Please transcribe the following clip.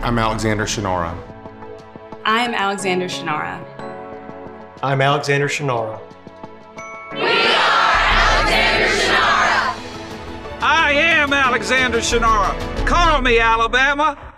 I'm Alexander Shunnarah. I'm Alexander Shunnarah. I'm Alexander Shunnarah. We are Alexander Shunnarah! I am Alexander Shunnarah. Call me, Alabama.